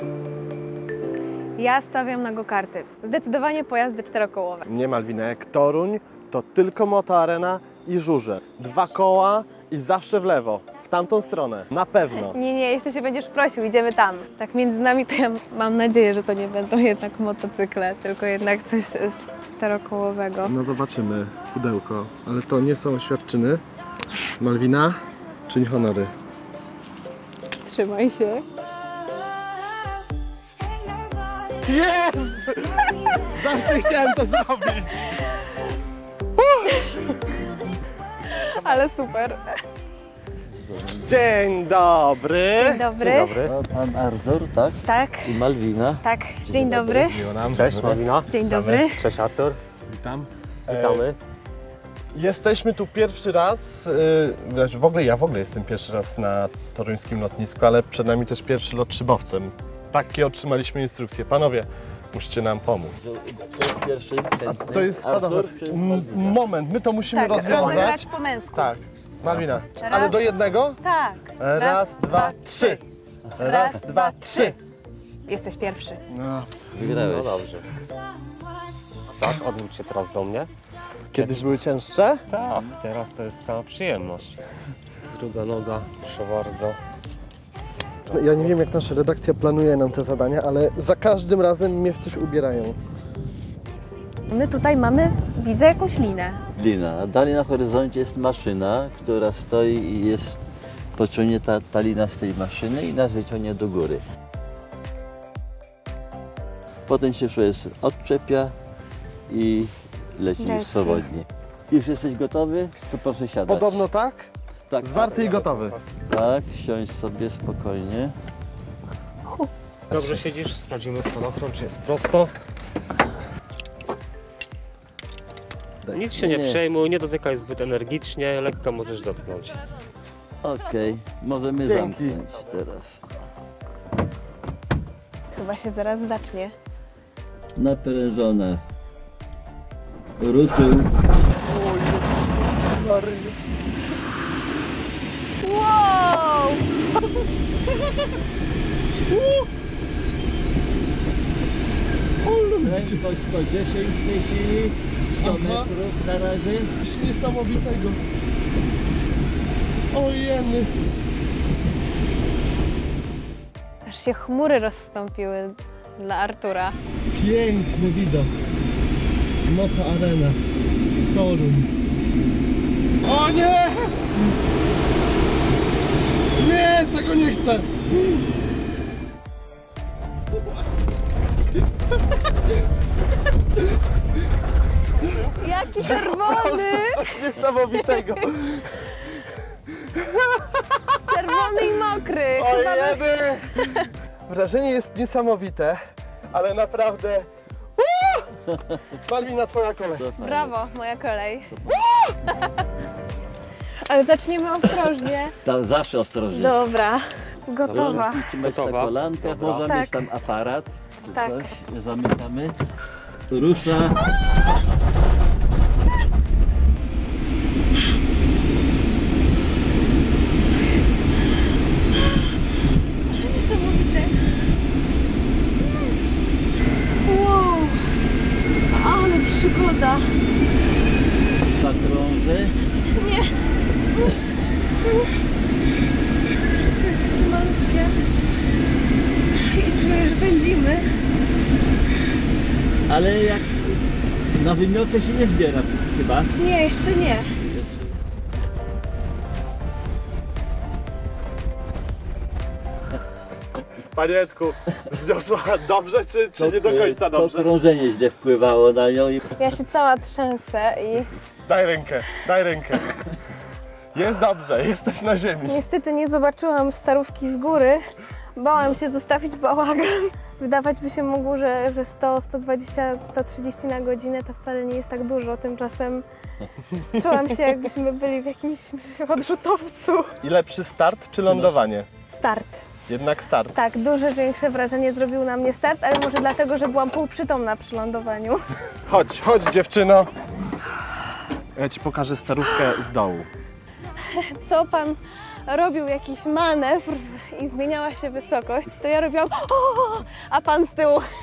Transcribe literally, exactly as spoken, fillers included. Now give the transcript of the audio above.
Ja stawiam na go-karty. Zdecydowanie pojazdy czterokołowe. Nie, Malwina, jak Toruń, to tylko motoarena i żurze. Dwa koła i zawsze w lewo, w tamtą stronę, na pewno. Nie, nie, jeszcze się będziesz prosił, idziemy tam. Tak między nami to ja mam nadzieję, że to nie będą jednak motocykle, tylko jednak coś z czterokołowego. No zobaczymy, pudełko, ale to nie są oświadczyny. Malwina, czyń honory. Trzymaj się. Jest! Zawsze chciałem to zrobić. Ale super. Dzień dobry. Dzień dobry. Dzień dobry. Pan Artur, tak? Tak, I Malwina. tak. Dzień dobry. Miło nam. Cześć Malwina. Dzień dobry. Cześć Artur. Witam. Witamy. Jesteśmy tu pierwszy raz, yy, w ogóle ja w ogóle jestem pierwszy raz na toruńskim lotnisku, ale przed nami też pierwszy lot szybowcem. Takie otrzymaliśmy instrukcje. Panowie, musicie nam pomóc. To jest pierwszy. A to jest spadochron. M- Moment, my to musimy Tak, rozwiązać. rozegrać po męsku. Tak. Malwina, Raz. ale do jednego? Tak. Raz, dwa, trzy. Raz, dwa, trzy. Jesteś pierwszy. No. Wygrałeś. No dobrze. Tak, odwróć się teraz do mnie. Kiedyś były cięższe? Tak, teraz to jest cała przyjemność. Druga noga, proszę bardzo. No, ja nie wiem, jak nasza redakcja planuje nam te zadania, ale za każdym razem mnie w coś ubierają. My tutaj mamy, widzę jakąś linę. Lina. A dalej na horyzoncie jest maszyna, która stoi i jest pociągnięta ta lina z tej maszyny i nas wyciągnie do góry. Potem się człowiek odczepia i leci, Leci. swobodnie. Już jesteś gotowy? To proszę siadać. Podobno tak? Tak, Zwarty i gotowy. tak, siądź sobie spokojnie. Dobrze siedzisz, sprawdzimy spadochron, czy jest prosto. Nic się nie, Nie. przejmuj, nie dotykaj zbyt energicznie, lekko możesz dotknąć. Okej, możemy Dzięki. zamknąć teraz. Chyba się zaraz zacznie. Naprężone. Ruszył. Wow! Prędkość sto dziesięć w tej chwili, sto metrów na razie. Coś niesamowitego. Ojeny. Aż się chmury rozstąpiły dla Artura. Piękny widok. Moto Arena. Toruń. O nie! Nie, tego nie chcę. Jaki Po czerwony! prostu coś niesamowitego. Czerwony i mokry! Chyba by... Ojeny! Wrażenie jest niesamowite, ale naprawdę... Uuu! Malwina, twoja kolej. To fajnie. Brawo, moja kolej. Ale zaczniemy ostrożnie. Tam zawsze ostrożnie. Dobra, gotowa. Trzymać na Gotowa. kolankach, Dobra. można Tak. mieć tam aparat czy Tak. coś. Zamykamy. To rusza. Niesamowite. Wow, ale przygoda. Zakrąży. Nie. Wszystko jest takie malutkie. I czuję, że pędzimy. Ale jak na wymioty się nie zbiera chyba. Nie, jeszcze nie. Panietku, zniosła dobrze, czy, czy nie do końca To dobrze? krążenie źle wpływało na nią i Ja się cała trzęsę i Daj rękę, daj rękę. Jest dobrze, jesteś na ziemi. niestety nie zobaczyłam starówki z góry. Bałam się zostawić bałagan. Wydawać by się mogło, że, że sto, sto dwadzieścia, sto trzydzieści na godzinę to wcale nie jest tak dużo. Tymczasem czułam się, jakbyśmy byli w jakimś odrzutowcu. I lepszy start czy lądowanie? Start. Jednak start. Tak, duże, większe wrażenie zrobił na mnie start, ale może dlatego, że byłam półprzytomna przy lądowaniu. Chodź, chodź dziewczyno. Ja ci pokażę starówkę z dołu. Co pan robił, jakiś manewr i zmieniała się wysokość, to ja robiłam o, a pan z tyłu